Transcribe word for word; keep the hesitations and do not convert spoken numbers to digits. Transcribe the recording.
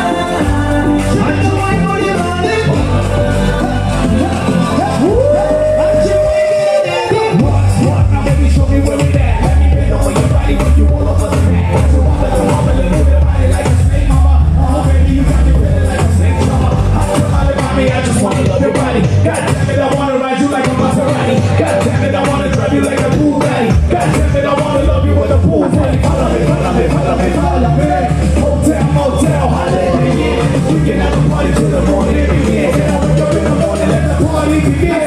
Hotel, motel, holiday, we can have a party till the morning. If you can't get up in the morning, let the party begin.